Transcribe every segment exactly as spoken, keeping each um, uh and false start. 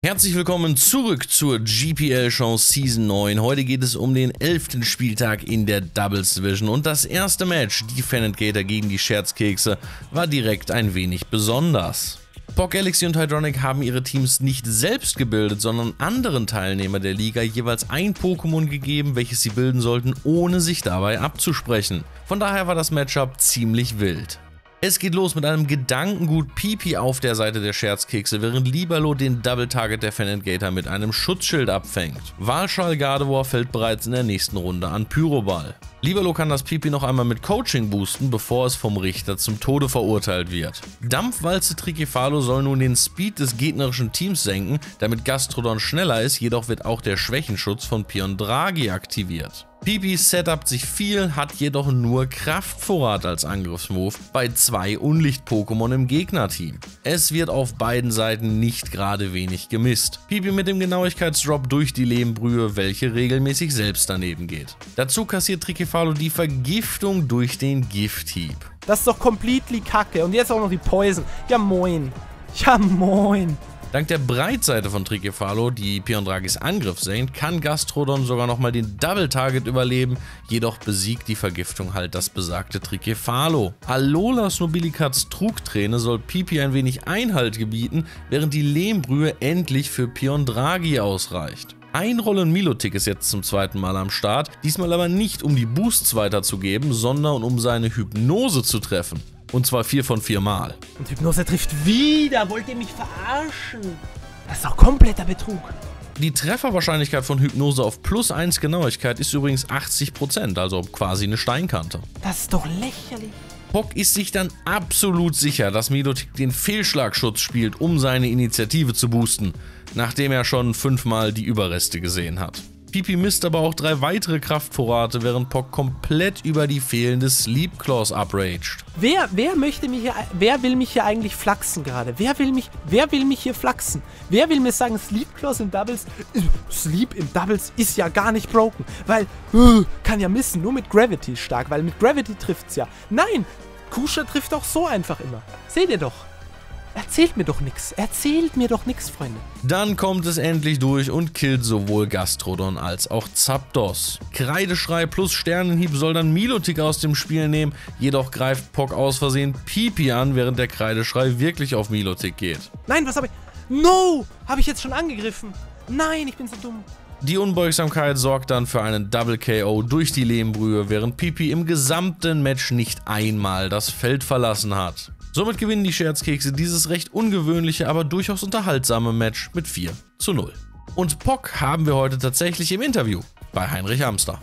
Herzlich willkommen zurück zur G P L-Show Season neun. Heute geht es um den elften Spieltag in der Doubles Division und das erste Match, die Fennegator gegen die Scherzkekse, war direkt ein wenig besonders. Pog, Galaxy und Hydronic haben ihre Teams nicht selbst gebildet, sondern anderen Teilnehmern der Liga jeweils ein Pokémon gegeben, welches sie bilden sollten, ohne sich dabei abzusprechen. Von daher war das Matchup ziemlich wild. Es geht los mit einem Gedankengut Pipi auf der Seite der Scherzkekse, während Libero den Double Target der Fennegator mit einem Schutzschild abfängt. Walschall Gardevoir fällt bereits in der nächsten Runde an Pyroball. Libero kann das Pipi noch einmal mit Coaching boosten, bevor es vom Richter zum Tode verurteilt wird. Dampfwalze Trickefalo soll nun den Speed des gegnerischen Teams senken, damit Gastrodon schneller ist, jedoch wird auch der Schwächenschutz von Piondragi aktiviert. Pipi setupt sich viel, hat jedoch nur Kraftvorrat als Angriffsmove bei zwei Unlicht-Pokémon im Gegnerteam. Es wird auf beiden Seiten nicht gerade wenig gemisst. Pipi mit dem Genauigkeitsdrop durch die Lehmbrühe, welche regelmäßig selbst daneben geht. Dazu kassiert Trickefalo die Vergiftung durch den Gifthieb. Das ist doch completely kacke. Und jetzt auch noch die Poison. Ja moin. Ja moin. Dank der Breitseite von Trickefalo, die Piondragis Angriff senkt, kann Gastrodon sogar nochmal den Double Target überleben, jedoch besiegt die Vergiftung halt das besagte Trickefalo. Alolas Nobilicats Trugträne soll Pipi ein wenig Einhalt gebieten, während die Lehmbrühe endlich für Piondragi ausreicht. Einrollen Milotic ist jetzt zum zweiten Mal am Start, diesmal aber nicht um die Boosts weiterzugeben, sondern um seine Hypnose zu treffen. Und zwar vier von vier Mal. Und Hypnose trifft wieder. Wollt ihr mich verarschen? Das ist doch kompletter Betrug. Die Trefferwahrscheinlichkeit von Hypnose auf plus eins Genauigkeit ist übrigens achtzig Prozent, also quasi eine Steinkante. Das ist doch lächerlich. Pog ist sich dann absolut sicher, dass Milotic den Fehlschlagschutz spielt, um seine Initiative zu boosten, nachdem er schon fünfmal die Überreste gesehen hat. Pipi misst aber auch drei weitere Kraftvorrate, während Pog komplett über die fehlende Sleep Claws upraged. Wer, wer möchte mich hier, wer will mich hier eigentlich flachsen gerade? Wer will mich, wer will mich hier flachsen? Wer will mir sagen, Sleep Claws im Doubles, äh, Sleep im Doubles ist ja gar nicht broken, weil, äh, kann ja missen, nur mit Gravity stark, weil mit Gravity trifft's ja. Nein, Kusha trifft auch so einfach immer. Seht ihr doch. Erzählt mir doch nix. Erzählt mir doch nix, Freunde. Dann kommt es endlich durch und killt sowohl Gastrodon als auch Zapdos. Kreideschrei plus Sternenhieb soll dann Milotic aus dem Spiel nehmen, jedoch greift Pog aus Versehen Pipi an, während der Kreideschrei wirklich auf Milotic geht. Nein, was habe ich... No! Habe ich jetzt schon angegriffen? Nein, ich bin so dumm. Die Unbeugsamkeit sorgt dann für einen Double K O durch die Lehmbrühe, während Pipi im gesamten Match nicht einmal das Feld verlassen hat. Somit gewinnen die Scherzkekse dieses recht ungewöhnliche, aber durchaus unterhaltsame Match mit vier zu null. Und Pog haben wir heute tatsächlich im Interview bei Heinrich Amster.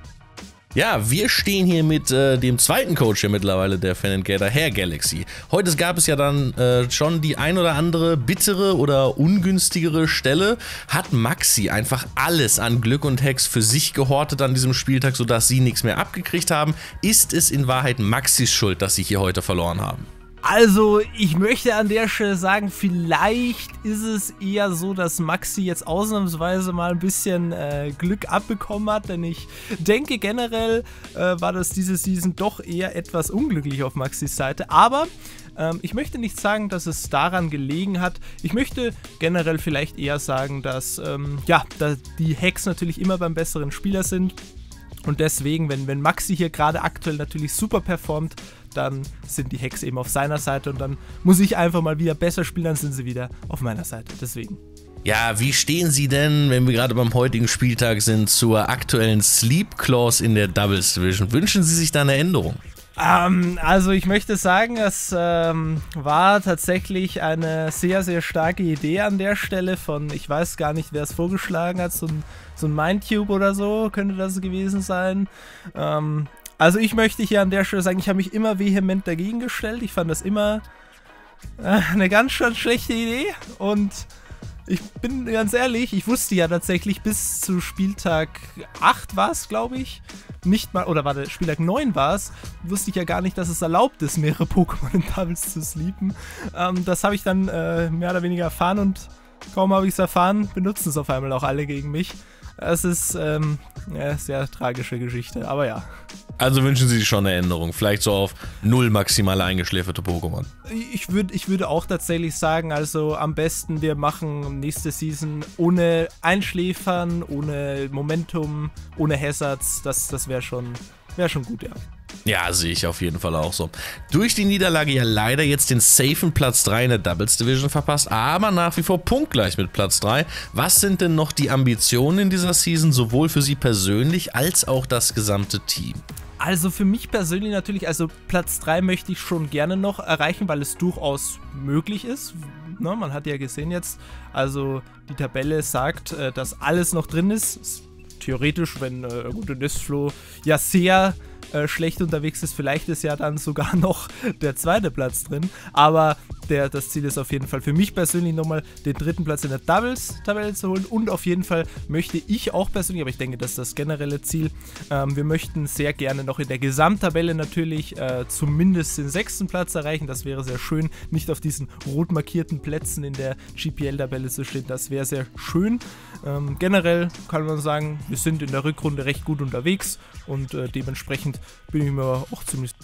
Ja, wir stehen hier mit äh, dem zweiten Coach hier mittlerweile der Fennegator, Herr Galaxy. Heute gab es ja dann äh, schon die ein oder andere bittere oder ungünstigere Stelle. Hat Maxi einfach alles an Glück und Hex für sich gehortet an diesem Spieltag, sodass sie nichts mehr abgekriegt haben? Ist es in Wahrheit Maxis Schuld, dass sie hier heute verloren haben? Also, ich möchte an der Stelle sagen, vielleicht ist es eher so, dass Maxi jetzt ausnahmsweise mal ein bisschen äh, Glück abbekommen hat, denn ich denke generell äh, war das diese Season doch eher etwas unglücklich auf Maxis Seite, aber ähm, ich möchte nicht sagen, dass es daran gelegen hat. Ich möchte generell vielleicht eher sagen, dass, ähm, ja, dass die Hacks natürlich immer beim besseren Spieler sind. Und deswegen, wenn, wenn Maxi hier gerade aktuell natürlich super performt, dann sind die Hacks eben auf seiner Seite und dann muss ich einfach mal wieder besser spielen, dann sind sie wieder auf meiner Seite, deswegen. Ja, wie stehen Sie denn, wenn wir gerade beim heutigen Spieltag sind, zur aktuellen Sleep Claws in der Doubles Division? Wünschen Sie sich da eine Änderung? Ähm, also ich möchte sagen, es ähm, war tatsächlich eine sehr, sehr starke Idee an der Stelle von, ich weiß gar nicht, wer es vorgeschlagen hat, so ein, so ein Mindtube oder so könnte das gewesen sein. Ähm, also ich möchte hier an der Stelle sagen, ich habe mich immer vehement dagegen gestellt. Ich fand das immer äh, eine ganz schön schlechte Idee und ich bin ganz ehrlich, ich wusste ja tatsächlich bis zu Spieltag acht war es, glaube ich, nicht mal, oder warte, Spieltag neun war es, wusste ich ja gar nicht, dass es erlaubt ist, mehrere Pokémon in Doubles zu sleepen. Ähm, das habe ich dann äh, mehr oder weniger erfahren und kaum habe ich es erfahren, benutzen es auf einmal auch alle gegen mich. Das ist ähm, ja, sehr tragische Geschichte, aber ja. Also wünschen Sie sich schon eine Änderung, vielleicht so auf null maximal eingeschläferte Pokémon. Ich, würd, ich würde auch tatsächlich sagen, also am besten wir machen nächste Season ohne Einschläfern, ohne Momentum, ohne Hazards, das, das wäre schon, wär schon gut, ja. Ja, sehe ich auf jeden Fall auch so. Durch die Niederlage ja leider jetzt den safen Platz drei in der Doubles Division verpasst, aber nach wie vor punktgleich mit Platz drei. Was sind denn noch die Ambitionen in dieser Season, sowohl für Sie persönlich als auch das gesamte Team? Also für mich persönlich natürlich, also Platz drei möchte ich schon gerne noch erreichen, weil es durchaus möglich ist. Ne, man hat ja gesehen jetzt, also die Tabelle sagt, dass alles noch drin ist. Theoretisch, wenn äh, gute Nestflo ja sehr äh, schlecht unterwegs ist, vielleicht ist ja dann sogar noch der zweite Platz drin, aber der, das Ziel ist auf jeden Fall für mich persönlich nochmal den dritten Platz in der Doubles-Tabelle zu holen und auf jeden Fall möchte ich auch persönlich, aber ich denke, das ist das generelle Ziel, ähm, wir möchten sehr gerne noch in der Gesamttabelle natürlich äh, zumindest den sechsten Platz erreichen, das wäre sehr schön, nicht auf diesen rot markierten Plätzen in der G P L-Tabelle zu stehen, das wäre sehr schön. Ähm, generell kann man sagen, wir sind in der Rückrunde recht gut unterwegs und äh, dementsprechend bin ich mir auch ziemlich...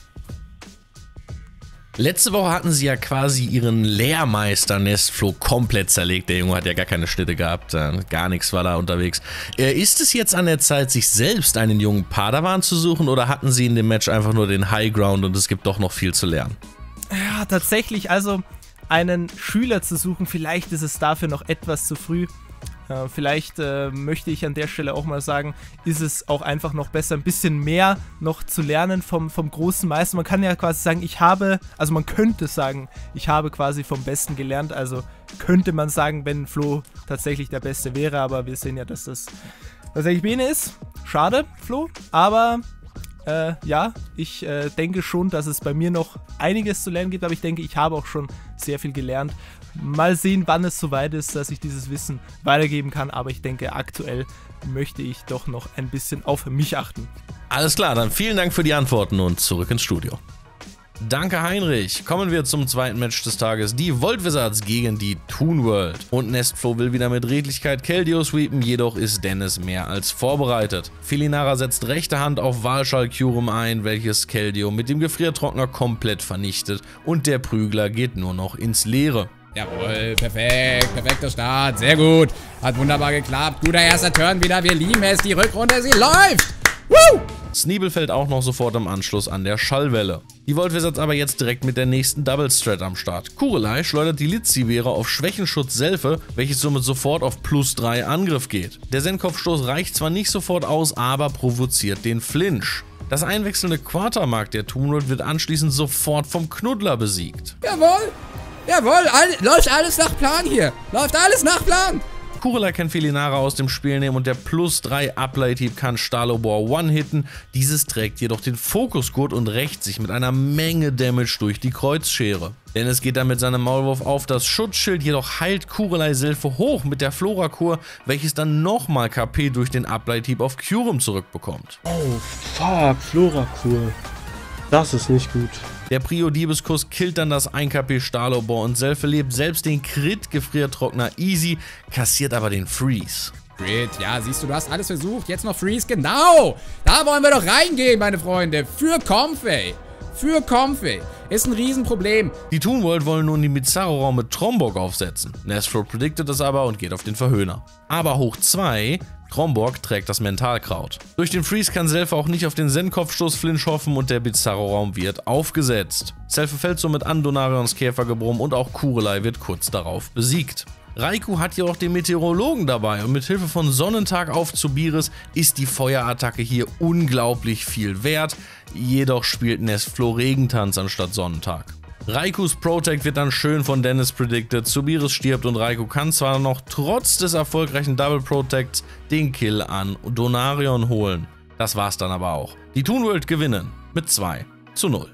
Letzte Woche hatten sie ja quasi ihren Lehrmeister Nestflo komplett zerlegt. Der Junge hat ja gar keine Schnitte gehabt, gar nichts war da unterwegs. Ist es jetzt an der Zeit, sich selbst einen jungen Padawan zu suchen oder hatten sie in dem Match einfach nur den High Ground und es gibt doch noch viel zu lernen? Ja, tatsächlich, also einen Schüler zu suchen, vielleicht ist es dafür noch etwas zu früh. Äh, vielleicht äh, möchte ich an der Stelle auch mal sagen, ist es auch einfach noch besser, ein bisschen mehr noch zu lernen vom, vom großen Meister. Man kann ja quasi sagen, ich habe, also man könnte sagen, ich habe quasi vom Besten gelernt. Also könnte man sagen, wenn Flo tatsächlich der Beste wäre, aber wir sehen ja, dass das tatsächlich Bene ist. Schade, Flo, aber... Äh, ja, ich äh, denke schon, dass es bei mir noch einiges zu lernen gibt, aber ich denke, ich habe auch schon sehr viel gelernt. Mal sehen, wann es soweit ist, dass ich dieses Wissen weitergeben kann, aber ich denke, aktuell möchte ich doch noch ein bisschen auf mich achten. Alles klar, dann vielen Dank für die Antworten und zurück ins Studio. Danke, Heinrich. Kommen wir zum zweiten Match des Tages. Die Volt Wizards gegen die Toon World. Und Nestflo will wieder mit Redlichkeit Keldeo sweepen, jedoch ist Dennis mehr als vorbereitet. Felinara setzt rechte Hand auf Walschall Kyurem ein, welches Keldeo mit dem Gefriertrockner komplett vernichtet und der Prügler geht nur noch ins Leere. Jawohl, perfekt, perfekter Start, sehr gut. Hat wunderbar geklappt. Guter erster Turn wieder, wir lieben es, die Rückrunde, sie läuft! Woo! Sneebel fällt auch noch sofort im Anschluss an der Schallwelle. Die Volt Wizards aber jetzt direkt mit der nächsten Double Strat am Start. Kurelei schleudert die Litzivere auf Schwächenschutz Selfe, welches somit sofort auf plus drei Angriff geht. Der Zen-Kopfstoß reicht zwar nicht sofort aus, aber provoziert den Flinch. Das einwechselnde Quartermark der Toon World wird anschließend sofort vom Knuddler besiegt. Jawohl, jawohl, all, läuft alles nach Plan hier. Läuft alles nach Plan. Kurelei kann Felinara aus dem Spiel nehmen und der plus drei Uplight-Hieb kann Stalobor one-hitten. Dieses trägt jedoch den Fokusgurt und rächt sich mit einer Menge Damage durch die Kreuzschere. Dennis geht dann mit seinem Maulwurf auf das Schutzschild, jedoch heilt Kurelei Silphe hoch mit der Flora-Kur, welches dann nochmal K P durch den Uplight-Hieb auf Kyurem zurückbekommt. Oh fuck, Flora-Kur. Das ist nicht gut. Der Prio-Diebeskuss killt dann das ein K P Stalobor und Selphe lebt selbst den Crit-Gefriertrockner easy, kassiert aber den Freeze. Crit, ja, siehst du, du hast alles versucht, jetzt noch Freeze, genau! Da wollen wir doch reingehen, meine Freunde, für Comfey. Für Comfey. Ist ein Riesenproblem. Die Toon World wollen nun den Bizarro-Raum mit Tromborg aufsetzen. Nestflo prediktet es aber und geht auf den Verhöhner. Aber hoch zwei, Tromborg trägt das Mentalkraut. Durch den Freeze kann Selphe auch nicht auf den Zen-Kopfstoß-Flinch hoffen und der Bizarro-Raum wird aufgesetzt. Selphe fällt somit an Donarions Käfergebrumm und auch Kurelei wird kurz darauf besiegt. Raikou hat jedoch den Meteorologen dabei und mit Hilfe von Sonnentag auf Zubiris ist die Feuerattacke hier unglaublich viel wert, jedoch spielt Nestflo Regentanz anstatt Sonnentag. Raikous Protect wird dann schön von Dennis predicted, Zubiris stirbt und Raikou kann zwar noch trotz des erfolgreichen Double Protects den Kill an Donarion holen. Das war's dann aber auch. Die Toon World gewinnen mit zwei zu null.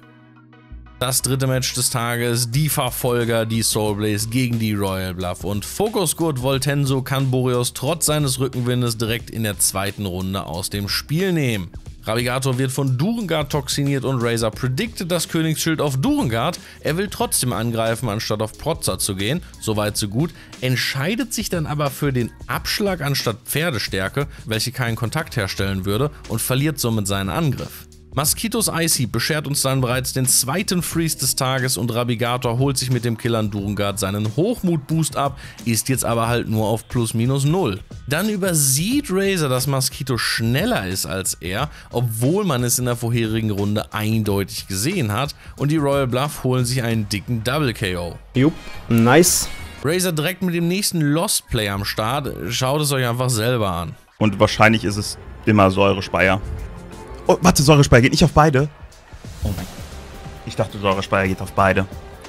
Das dritte Match des Tages, die Verfolger, die Soulblaze gegen die Royal Bluff und Fokusgurt Voltenso kann Boreos trotz seines Rückenwindes direkt in der zweiten Runde aus dem Spiel nehmen. Rabigator wird von Durengard toxiniert und Razor predicted das Königsschild auf Durengard. Er will trotzdem angreifen, anstatt auf Protzer zu gehen. Soweit so gut. Entscheidet sich dann aber für den Abschlag anstatt Pferdestärke, welche keinen Kontakt herstellen würde, und verliert somit seinen Angriff. Mosquitos Icy beschert uns dann bereits den zweiten Freeze des Tages und Rabigator holt sich mit dem Killern Durengard seinen Hochmut-Boost ab, ist jetzt aber halt nur auf plus minus null. Dann übersieht Razor, dass Mosquito schneller ist als er, obwohl man es in der vorherigen Runde eindeutig gesehen hat, und die Royal Bluff holen sich einen dicken Double K O. Jupp, nice. Razor direkt mit dem nächsten Lost Play am Start, schaut es euch einfach selber an. Und wahrscheinlich ist es immer Säurespeier. Oh, warte, Säurespeier geht nicht auf beide. Oh mein Gott. Ich dachte, Säurespeier geht auf beide.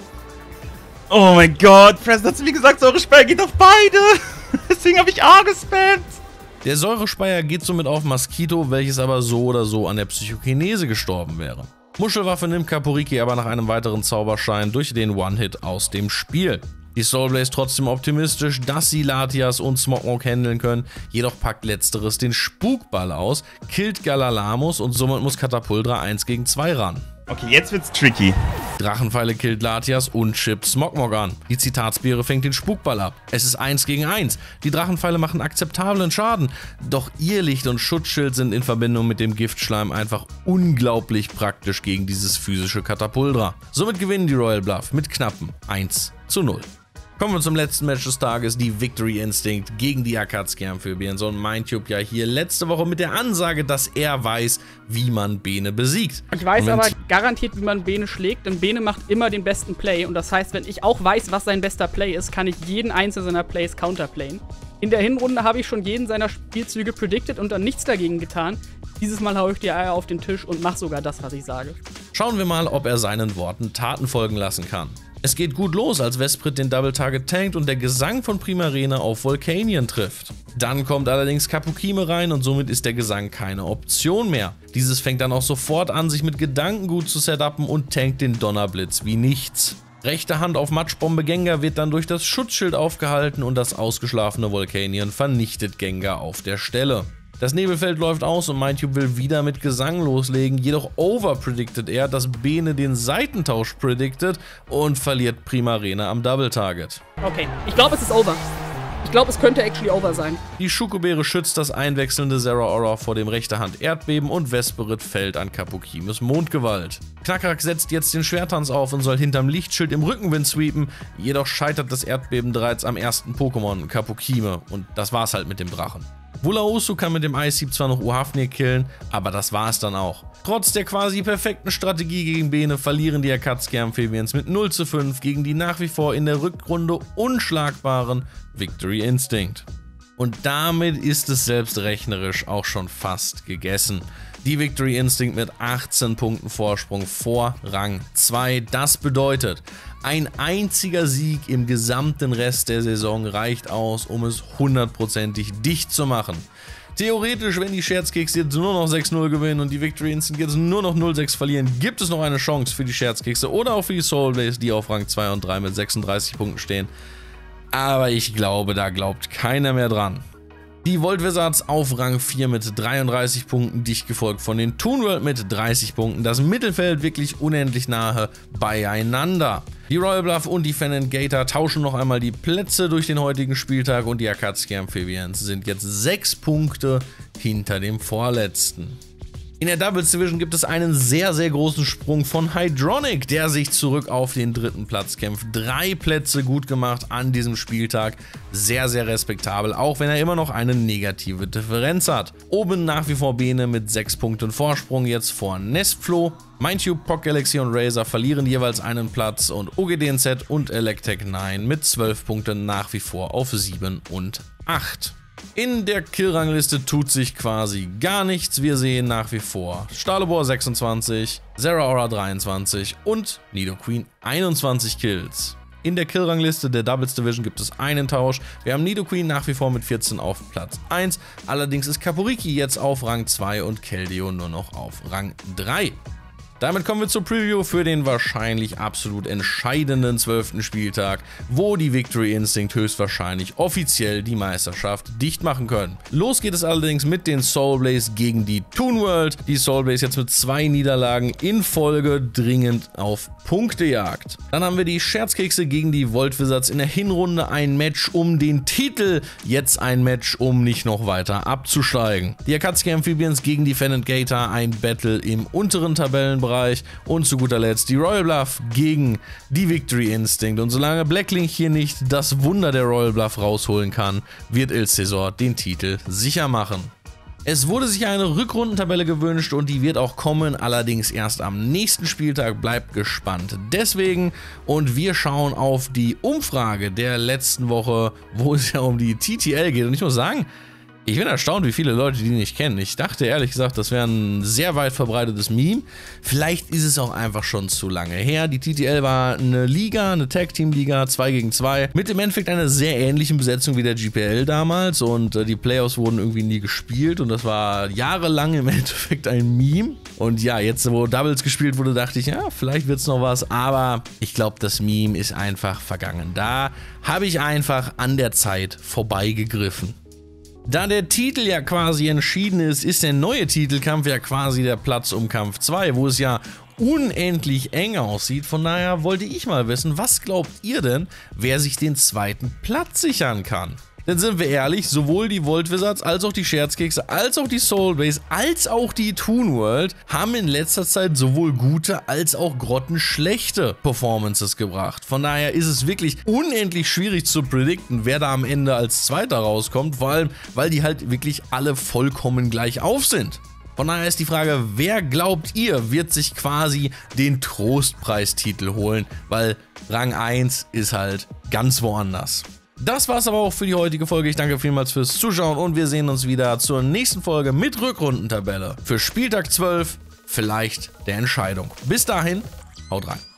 Oh mein Gott, Preston hat zu mir gesagt, Säurespeier geht auf beide. Deswegen habe ich A gespammt. Der Säurespeier geht somit auf Mosquito, welches aber so oder so an der Psychokinese gestorben wäre. Muschelwaffe nimmt Kaporiki aber nach einem weiteren Zauberschein durch den One-Hit aus dem Spiel. Die Soulblaze trotzdem optimistisch, dass sie Latias und Smogmog handeln können, jedoch packt letzteres den Spukball aus, killt Galalamus und somit muss Katapultra eins gegen zwei ran. Okay, jetzt wird's tricky. Drachenpfeile killt Latias und chippt Smogmog an. Die Zitatsbeere fängt den Spukball ab. Es ist eins gegen eins. Die Drachenpfeile machen akzeptablen Schaden. Doch Irrlicht und Schutzschild sind in Verbindung mit dem Giftschleim einfach unglaublich praktisch gegen dieses physische Katapultra. Somit gewinnen die Royal Bluff mit knappen eins zu null. Kommen wir zum letzten Match des Tages, die Victory Instinct gegen die Akatsuki-Amphibians, und Mindtube ja hier letzte Woche mit der Ansage, dass er weiß, wie man Bene besiegt. Ich weiß aber garantiert, wie man Bene schlägt, denn Bene macht immer den besten Play, und das heißt, wenn ich auch weiß, was sein bester Play ist, kann ich jeden einzelnen seiner Plays counterplayen. In der Hinrunde habe ich schon jeden seiner Spielzüge predicted und dann nichts dagegen getan. Dieses Mal haue ich die Eier auf den Tisch und mache sogar das, was ich sage. Schauen wir mal, ob er seinen Worten Taten folgen lassen kann. Es geht gut los, als Vesprit den Double Target tankt und der Gesang von Primarena auf Volcanion trifft. Dann kommt allerdings Kapukime rein und somit ist der Gesang keine Option mehr. Dieses fängt dann auch sofort an, sich mit Gedankengut zu setupen und tankt den Donnerblitz wie nichts. Rechte Hand auf Matschbombe Gengar wird dann durch das Schutzschild aufgehalten und das ausgeschlafene Volcanion vernichtet Gengar auf der Stelle. Das Nebelfeld läuft aus und Mindtube will wieder mit Gesang loslegen, jedoch overpredicted er, dass Bene den Seitentausch predicted und verliert Primarena am Double Target. Okay, ich glaube, es ist over. Ich glaube, es könnte actually over sein. Die Schukobeere schützt das einwechselnde Zeraora vor dem rechter Hand Erdbeben und Vesperit fällt an Kapukimes Mondgewalt. Knackrack setzt jetzt den Schwertanz auf und soll hinterm Lichtschild im Rückenwind sweepen, jedoch scheitert das Erdbeben bereits am ersten Pokémon, Kapukime, und das war's halt mit dem Drachen. Wulaosu kann mit dem Ice-Sieb zwar noch Uhafnir killen, aber das war es dann auch. Trotz der quasi perfekten Strategie gegen Bene verlieren die Akatsuki-Amphibians mit null zu fünf gegen die nach wie vor in der Rückrunde unschlagbaren Victory Instinct. Und damit ist es selbst rechnerisch auch schon fast gegessen. Die Victory Instinct mit achtzehn Punkten Vorsprung vor Rang zwei. Das bedeutet, ein einziger Sieg im gesamten Rest der Saison reicht aus, um es hundertprozentig dicht zu machen. Theoretisch, wenn die Scherzkeks jetzt nur noch sechs null gewinnen und die Victory Instinct jetzt nur noch null sechs verlieren, gibt es noch eine Chance für die Scherzkekse oder auch für die Soulblaze, die auf Rang zwei und drei mit sechsunddreißig Punkten stehen. Aber ich glaube, da glaubt keiner mehr dran. Die Volt Wizards auf Rang vier mit dreiunddreißig Punkten, dicht gefolgt von den Toon World mit dreißig Punkten. Das Mittelfeld wirklich unendlich nahe beieinander. Die Royal Bluff und die Fennec Gator tauschen noch einmal die Plätze durch den heutigen Spieltag und die Akatsuki Amphibians sind jetzt sechs Punkte hinter dem vorletzten. In der Doubles Division gibt es einen sehr, sehr großen Sprung von Hydronic, der sich zurück auf den dritten Platz kämpft. Drei Plätze gut gemacht an diesem Spieltag. Sehr, sehr respektabel, auch wenn er immer noch eine negative Differenz hat. Oben nach wie vor Bene mit sechs Punkten Vorsprung, jetzt vor Nestflo. Mindtube, Pock Galaxy und Razor verlieren jeweils einen Platz und O G D N Z und Electek neun mit zwölf Punkten nach wie vor auf sieben und acht. In der Killrangliste tut sich quasi gar nichts. Wir sehen nach wie vor Stahlebor sechsundzwanzig, Zeraora dreiundzwanzig und Nidoqueen einundzwanzig Kills. In der Killrangliste der Doubles Division gibt es einen Tausch. Wir haben Nidoqueen nach wie vor mit vierzehn auf Platz eins. Allerdings ist Kaporiki jetzt auf Rang zwei und Keldeo nur noch auf Rang drei. Damit kommen wir zur Preview für den wahrscheinlich absolut entscheidenden zwölften Spieltag, wo die Victory Instinct höchstwahrscheinlich offiziell die Meisterschaft dicht machen können. Los geht es allerdings mit den Soul Blaze gegen die Toon World. Die Soul Blaze jetzt mit zwei Niederlagen in Folge dringend auf Punktejagd. Dann haben wir die Scherzkekse gegen die Volt Wizards in der Hinrunde ein Match um den Titel, jetzt ein Match, um nicht noch weiter abzusteigen. Die Akatsuki Amphibians gegen die Fennec Gator, ein Battle im unteren Tabellenbereich. Und zu guter Letzt die Royal Bluff gegen die Victory Instinct. Und solange Blacklink hier nicht das Wunder der Royal Bluff rausholen kann, wird Il Cesor den Titel sicher machen. Es wurde sich eine Rückrundentabelle gewünscht und die wird auch kommen, allerdings erst am nächsten Spieltag, bleibt gespannt. Deswegen, und wir schauen auf die Umfrage der letzten Woche, wo es ja um die T T L geht. Und ich muss sagen, ich bin erstaunt, wie viele Leute die nicht kennen. Ich dachte ehrlich gesagt, das wäre ein sehr weit verbreitetes Meme. Vielleicht ist es auch einfach schon zu lange her. Die T T L war eine Liga, eine Tag-Team-Liga, zwei gegen zwei, mit im Endeffekt einer sehr ähnlichen Besetzung wie der G P L damals. Und äh, die Playoffs wurden irgendwie nie gespielt und das war jahrelang im Endeffekt ein Meme. Und ja, jetzt wo Doubles gespielt wurde, dachte ich, ja, vielleicht wird es noch was. Aber ich glaube, das Meme ist einfach vergangen. Da habe ich einfach an der Zeit vorbeigegriffen. Da der Titel ja quasi entschieden ist, ist der neue Titelkampf ja quasi der Platz um Kampf zwei, wo es ja unendlich eng aussieht. Von daher wollte ich mal wissen, was glaubt ihr denn, wer sich den zweiten Platz sichern kann? Denn sind wir ehrlich, sowohl die Volt Wizards als auch die Scherzkekse, als auch die Soul Blaze, als auch die Toon World haben in letzter Zeit sowohl gute als auch grottenschlechte Performances gebracht. Von daher ist es wirklich unendlich schwierig zu predikten, wer da am Ende als Zweiter rauskommt, vor allem, weil die halt wirklich alle vollkommen gleich auf sind. Von daher ist die Frage, wer glaubt ihr, wird sich quasi den Trostpreistitel holen, weil Rang eins ist halt ganz woanders. Das war's aber auch für die heutige Folge. Ich danke vielmals fürs Zuschauen und wir sehen uns wieder zur nächsten Folge mit Rückrundentabelle für Spieltag zwölf, vielleicht der Entscheidung. Bis dahin, haut rein.